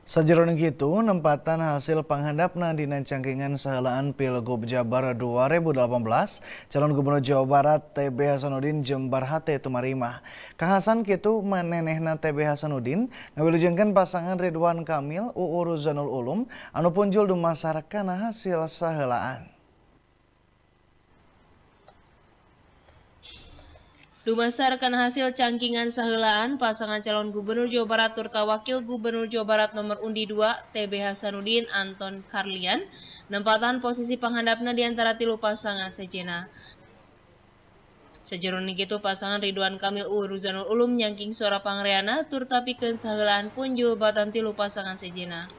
Sajeroning kitu, nempatan hasil panghandapna dina cangkingan sahelaan Pilgub Jabar 2018, calon gubernur Jawa Barat TB Hasanuddin Jembar Hate tumarimah. Kang Hasan kitu manenehna TB Hasanuddin ngawilujengkeun pasangan Ridwan Kamil UU Ruzanul Ulum anu punjul dumasarkan hasil sahelaan. Dumasarkan hasil cangkingan sahelaan pasangan calon gubernur Jawa Barat turta wakil gubernur Jawa Barat nomor undi 2 TB Hasanuddin Anton Carlian nempatan posisi panghandapna di antara tilu pasangan sejenna. Sajeroning kitu pasangan Ridwan Kamil UU Ruzanul Ulum nyangking suara pangreana turta pikeun sahelaan punjul batan tilu pasangan sejenna.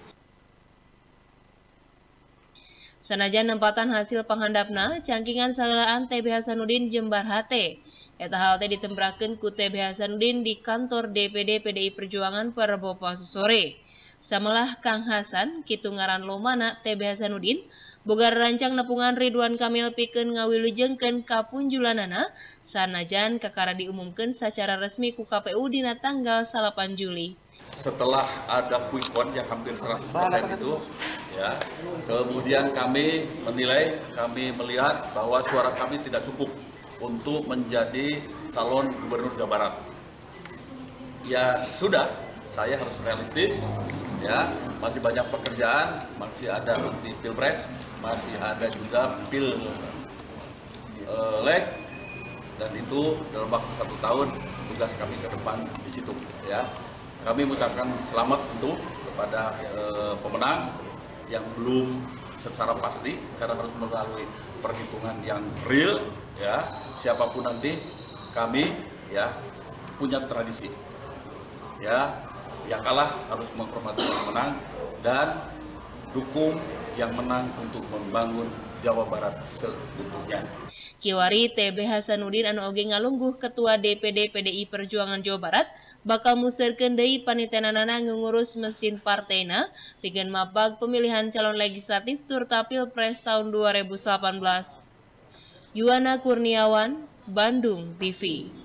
Sanajan nempatan hasil panghandapna cangkingan sahelaan TB Hasanuddin Jembar Hate. Eta hal teh ditembrakeun ku TB Hasanuddin di kantor DPD PDI Perjuangan per Rebo sore. Samalah Kang Hasan kitu ngaran lomana TB Hasanuddin boga rancang nepungan Ridwan Kamil pikeun ngawilujengkeun kapunjulanana sanajan kakara diumumkeun secara resmi ku KPU dina tanggal 8 Juli. Setelah ada quick count yang hampir 100% itu, ya, kemudian kami menilai, kami melihat bahwa suara kami tidak cukup untuk menjadi calon gubernur Jawa Barat. Ya sudah, saya harus realistis, ya, masih banyak pekerjaan, masih ada nanti pilpres, masih ada juga leg, dan itu dalam waktu 1 tahun tugas kami ke depan di situ, ya. Kami mengucapkan selamat untuk kepada pemenang yang belum secara pasti karena harus melalui perhitungan yang real, ya. Siapapun nanti kami, ya, punya tradisi, ya, yang kalah harus menghormati yang menang dan dukung yang menang untuk membangun Jawa Barat seutuhnya. Kiwari TB Hasanuddin anu oge ngalungguh ketua DPD PDI Perjuangan Jawa Barat bakal musirkeun deui panitenanana ngurus mesin partena pikeun mapag pemilihan calon legislatif turta Pilpres tahun 2018. Yuwana Kurniawan, Bandung TV.